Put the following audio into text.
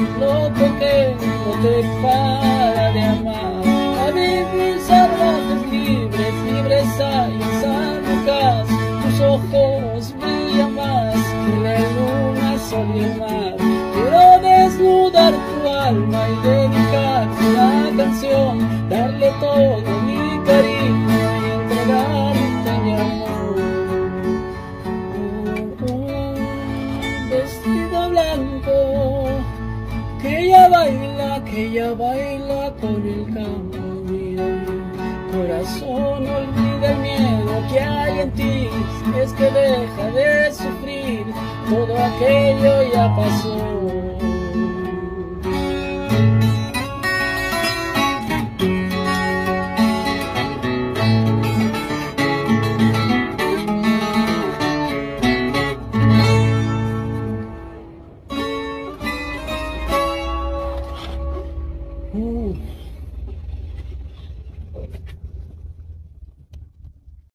loco que no te para de amar. A vivir salvajes, libres, libres hay en San Lucas. Tus ojos brillan más que la luna, el sol y el mar. Quiero desnudar tu alma y dedicarte una canción, darle todo mi cariño y entregarte mi amor. Un vestido blanco que ella baila con el canto. Mira, corazón, olvida el miedo que hay en ti, es que deja de sufrir, todo aquello ya pasó.